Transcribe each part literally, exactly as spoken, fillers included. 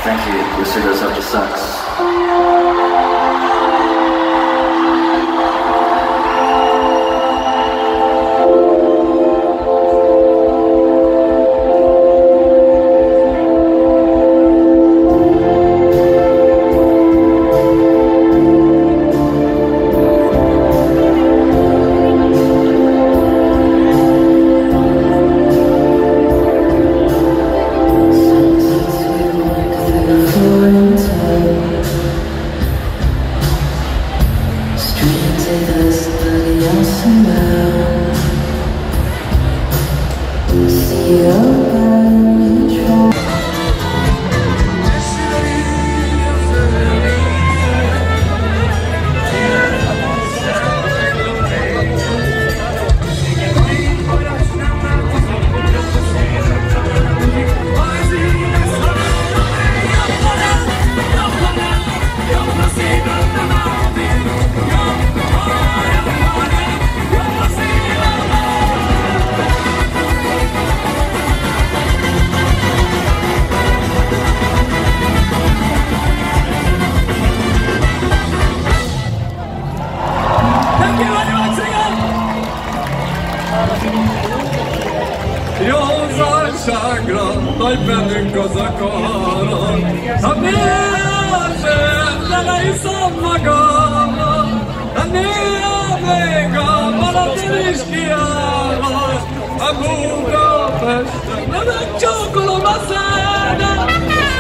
Thank you. This goes up to Sax. Nagy bennünk az a karon, ha miért le ne iszom magamra, ha néha még a Balaton is kiállod, a Budapesten, de megcsókolom a szádat.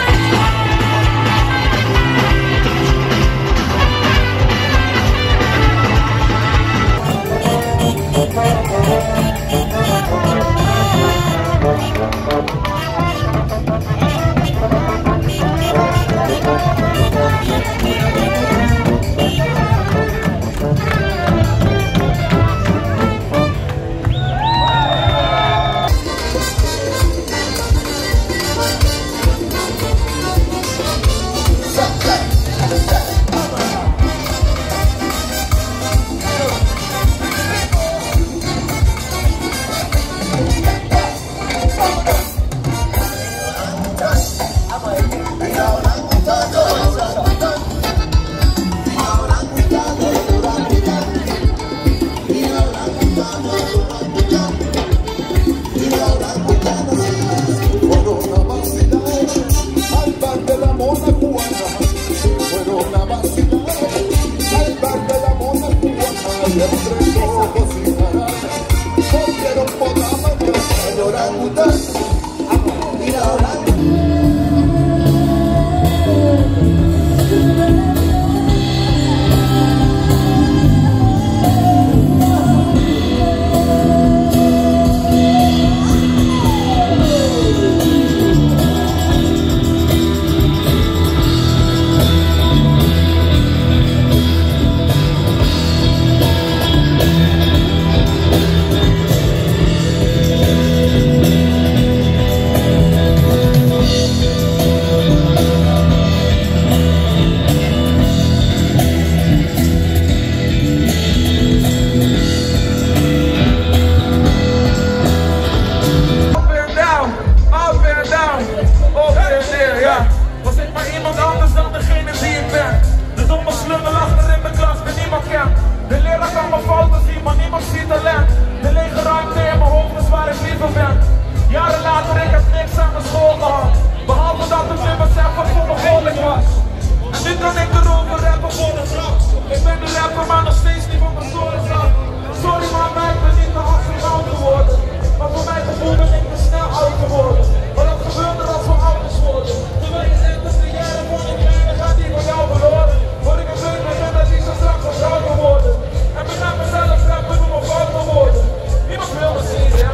Jaren later, ik heb niks aan mijn school gehad, behalve dat het in mezelf wat voor mijn volk was. En nu kan ik erover rappen voor de grap. Ik ben de rapper, maar nog steeds niet van mijn toren. Sorry man, maar ik ben